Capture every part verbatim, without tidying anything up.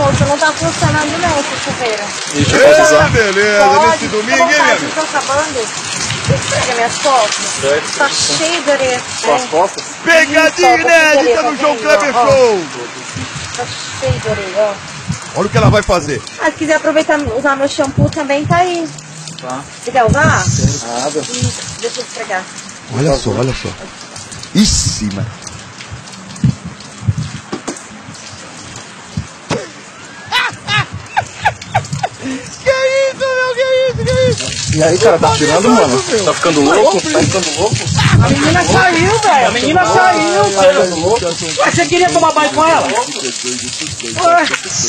Moço, não tá funcionando não esse chuveiro. Deixa eu precisar. Beleza, Pode, nesse domingo, hein, minha amiga? Tô acabando. Pega minhas costas. Tá cheio de areia. Suas costas? Pegadinha inédita no João Kleber Show. Tá cheio de areia, ó. Olha o que ela vai fazer. Ah, se quiser aproveitar e usar meu shampoo também, tá aí. Tá. Você quer usar? Nada. Isso, deixa eu esfregar. Olha só, olha só. Ixi, mas... Que isso, meu? Que isso, que isso? E aí, cara, tá tirando, mano? Tá ficando louco? Tá ficando louco? A menina saiu, velho. A menina saiu, velho. Ué, você queria tomar banho com ela? Ué.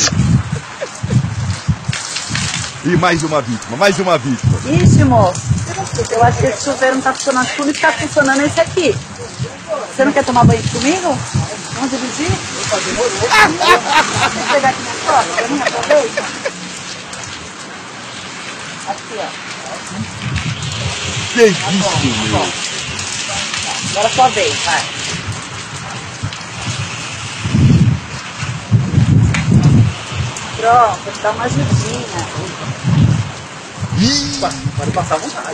E mais uma vítima, mais uma vítima. Ixi, moço, eu acho que esse chuveiro não tá funcionando tudo e tá funcionando esse aqui. Você não quer tomar banho comigo? Vamos dividir? Vou pegar aqui na sogra, pra mim, aproveita. Aqui, ó. Que isso, meu? Agora é sua vez, vai. Pronto, vou te dar uma ajudinha. Ih, Pode passar à vontade.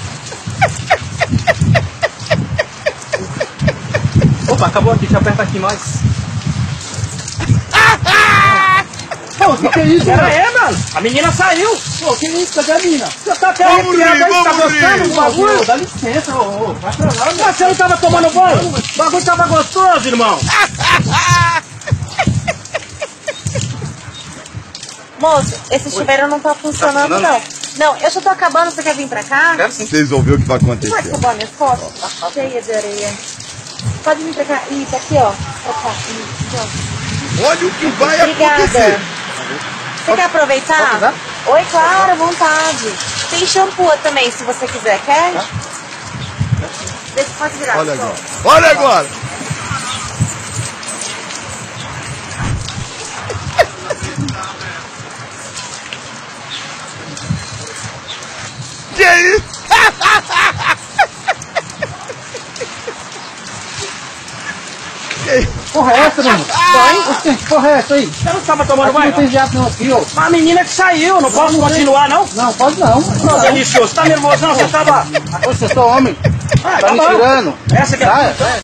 Opa, acabou aqui, deixa eu apertar aqui mais. Pô, o que, que é isso? Pera aí, mano. A menina saiu. Pô, que isso? Cadê a menina? Você tá até Vamos rir, arrepiado aí, tá vamos gostando rir. do bagulho? Dá licença, ô, ô, vai pra lá, Mas você não tava tomando banho? O bagulho tava gostoso, irmão. Moço, esse chuveiro não tá funcionando, funcionando? não. Não, eu já tô acabando, você quer vir pra cá? Quero sim. vocês vão ver o que vai Pode acontecer. acabar minhas costas? Tá cheia de areia. Pode vir pra cá. Isso, aqui, ó. Pra cá. Isso, ó. Olha o que vai Obrigada. acontecer. Você quer aproveitar? usar? Oi, claro, à vontade. Tem shampoo também, se você quiser. Quer? Deixa, pode virar. Olha só. agora. Olha agora. Que isso? Que isso? Porra é essa, meu irmão? Banho? Que porra é essa aí? Você não tava tomando banho? Não tem viado não aqui, ó. Mas a menina que saiu, não posso continuar, não? Não, pode não. Não, delicioso. Tá nervoso, não? Você tava... Você é só homem. Ah, Tá me bom. tirando. Essa aqui é... Tá, é.